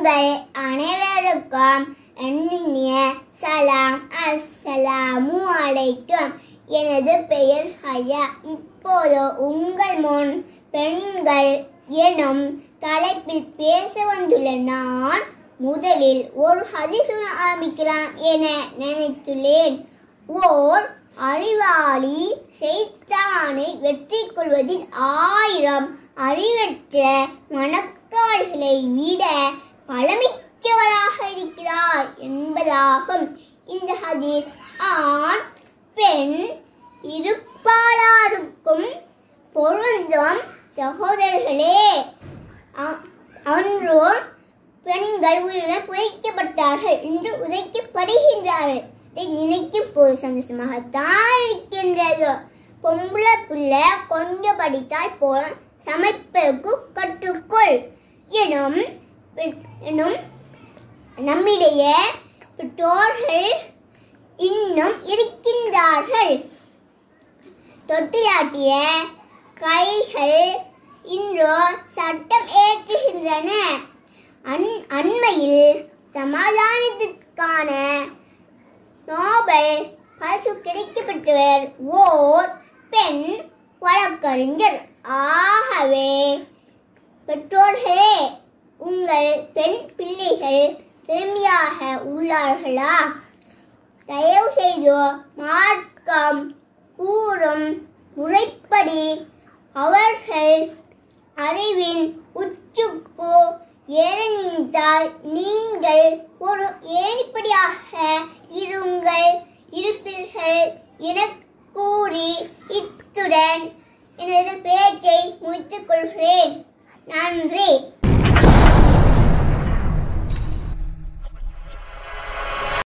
உங்கள் அனைவருக்கும் இனிய சலாம். அஸ்ஸலாமு அலைக்கும். எனது பெயர் ஹயா. இப்போது உங்கள் முன் பெண்கள் எனும் தலைப்பில் பேச வந்துள்ள நான் முதலில் ஒரு ஹதீஸ் ஆரம்பிக்கலாம் என நினைத்துள்ளேன். ஓர் அறிவாளி ஷைத்தானை வெற்றி கொள்வதில் 1000 அறிவற்ற மணக்காளிகளை விட பலமிக்கவராக இருக்கிறார் என்பதாகும். இந்த ஹதீஸ் ஆண் பெண் இருப்பாளருக்கும் பொருந்தும். சகோதரர்களே, அன்று பெண்கள் உயிருடன் புதைக்கப்பட்டார்கள், இன்று உதைக்கப்படுகின்றார்கள். இதை நினைக்கும் போது சந்தோஷமாகத்தான் இருக்கின்றது. பொம்பளை பிள்ளை கொஞ்சம் படித்தால் போல் சமைப்பதற்கு கற்றுக்கொள் எனும் நம்மிடையே பெற்றோர்கள் இன்னும் இருக்கின்றார்கள். தொட்டிலாட்டிய கைகள் இன்று சட்டம் ஏற்றுகின்றன. அண்மையில் சமாதானத்திற்கான நோபல் பரிசு கிடைக்கப்பட்டவர் ஓர் பெண் வழக்கறிஞர். ஆகவே பெற்றோர்களே, உங்கள் பெண் பிள்ளைகள் திறமையாக உள்ளார்களா? தயவு செய்து மார்க்கம் கூறும் முறைப்படி அவர்கள் அறிவின் உச்சுக்கு ஏற நினைத்தால் நீங்கள் ஒரு ஏணிப்படியாக இருப்பீர்கள் என கூறி இத்துடன் எனது பேச்சை முடித்துக் கொள்கிறேன். நன்றி.